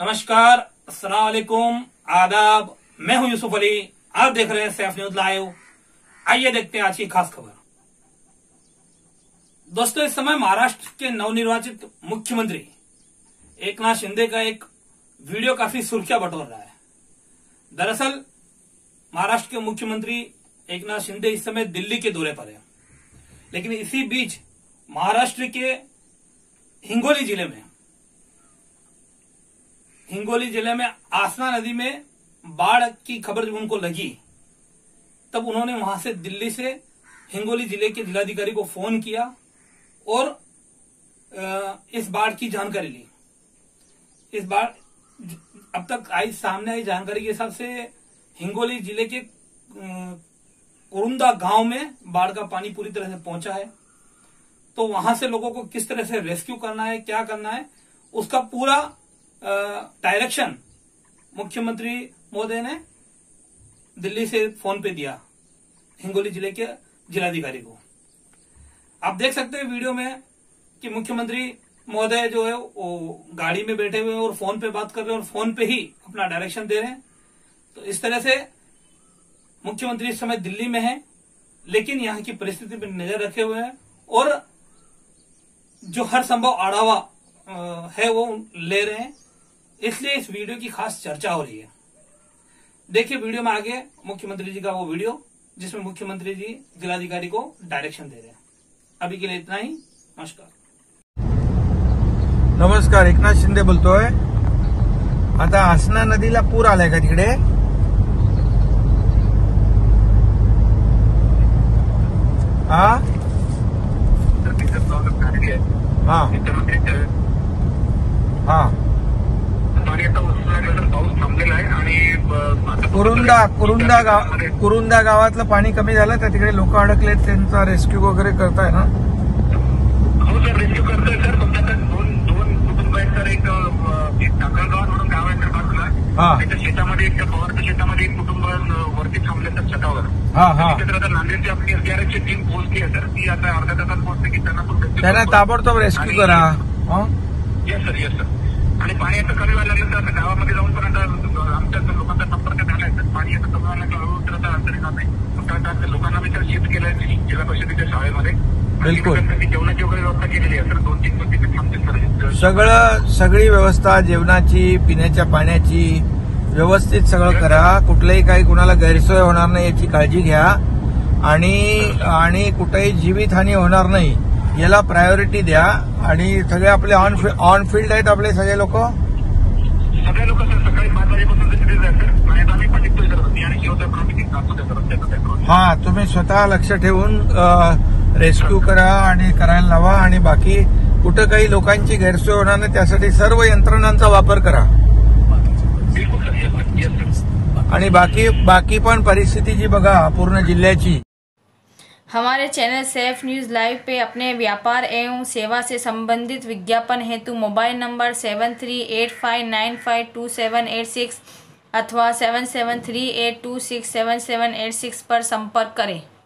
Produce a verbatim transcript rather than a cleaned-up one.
नमस्कार, अस्सलाम वालेकुम, आदाब। मैं हूं यूसुफ अली। आप देख रहे हैं सैफ न्यूज लाइव। आइए देखते हैं आज की खास खबर। दोस्तों, इस समय महाराष्ट्र के नवनिर्वाचित मुख्यमंत्री एकनाथ शिंदे का एक वीडियो काफी सुर्खियां बटोर रहा है। दरअसल महाराष्ट्र के मुख्यमंत्री एकनाथ शिंदे इस समय दिल्ली के दौरे पर है, लेकिन इसी बीच महाराष्ट्र के हिंगोली जिले में हिंगोली जिले में आसना नदी में बाढ़ की खबर जब उनको लगी, तब उन्होंने वहां से दिल्ली से हिंगोली जिले के जिलाधिकारी को फोन किया और इस बाढ़ की जानकारी ली। इस बाढ़ अब तक आई सामने आई जानकारी के हिसाब से हिंगोली जिले के कुरुंदा गांव में बाढ़ का पानी पूरी तरह से पहुंचा है। तो वहां से लोगों को किस तरह से रेस्क्यू करना है, क्या करना है, उसका पूरा डायरेक्शन मुख्यमंत्री महोदय ने दिल्ली से फोन पे दिया हिंगोली जिले के जिलाधिकारी को। आप देख सकते हैं वीडियो में कि मुख्यमंत्री महोदय जो है वो गाड़ी में बैठे हुए हैं और फोन पे बात कर रहे हैं और फोन पे ही अपना डायरेक्शन दे रहे हैं। तो इस तरह से मुख्यमंत्री इस समय दिल्ली में है, लेकिन यहाँ की परिस्थिति पर नजर रखे हुए हैं और जो हर संभव आढ़ावा है वो ले रहे हैं। इसलिए इस वीडियो की खास चर्चा हो रही है। देखिए वीडियो में आगे मुख्यमंत्री जी का वो वीडियो जिसमें मुख्यमंत्री जी जिलाधिकारी को डायरेक्शन दे रहे हैं। अभी के लिए इतना ही। नमस्कार। नमस्कार, एकनाथ शिंदे बोलतोय। आता आसना नदीला पूर आलाय का तिकडे? हा हा हा कुरुंदा कुरुंदा गाव कुरुंदा गावातलं पाणी कमी झालं तर तिकडे लोक अडकलेत, त्यांचा रेस्क्यू वगैरे करताय ना? हो सर, रेस्क्यू करतोय सर. तुमच्याकडे दोन दोन कुटुंब आहेत सर. एक टाकळगाव म्हणून गाव आहे सर बाजूला. त्याच्या शेतामध्ये एक पवारच्या शेतामध्ये एक कुटुंब वरती थांबले सर छतावर. आता नांदेडची आपली एसडीआरएफची टीम पोहोचली आहे सर. ती आता अर्ध्या तासात पोहोचते की त्यांना पण त्यांना ताबडतोब रेस्क्यू करा. Yes sir, yes sir. आणि पाणी आता कमी व्हायला लागलं तर आता गावामध्ये जाऊन पण आता आमच्या लोकांचा संपर्क झालाय तर पाणी आता कमी व्हायला हळूहळू तर आता अंतर येणार नाही. आता लोकांना मी तर शिफ्ट केलंय जिल्हा परिषदेच्या शाळेमध्ये. बिलकुल जेवणाची वगैरे व्यवस्था केलेली आहे सर. दोन तीन दोन तिथे थांबतील सर. सगळं सगळी व्यवस्था जेवणाची, पिण्याच्या पाण्याची व्यवस्थित सगळं करा. कुठलंही काही कुणाला गैरसोय होणार नाही याची काळजी घ्या आणि आणि कुठेही जीवितहानी होणार नाही याला प्रायोरिटी द्या. आणि सगळे आपले ऑन ऑन फील्ड आहेत आपले सगळे लोक सगळे लोक सर सकाळी पाच वाजेपासून तिथे जातात आणि आम्ही पण निघतोय सर. मी आणि शिवता प्रॉफिट हा तुम्ही स्वतः लक्ष ठेवून रेस्क्यू करा आणि करायला लावा. आणि बाकी कुठं काही लोकांची गैरसोय होणार नाही त्यासाठी सर्व यंत्रणांचा वापर करा. आणि बाकी बाकी पण परिस्थिती जी बघा पूर्ण जिल्ह्याची. हमारे चैनल सैफ न्यूज़ लाइव पे अपने व्यापार एवं सेवा से संबंधित विज्ञापन हेतु mobile number seven three eight five nine five two seven eight six अथवा seven seven three eight two six seven seven eight six पर संपर्क करें।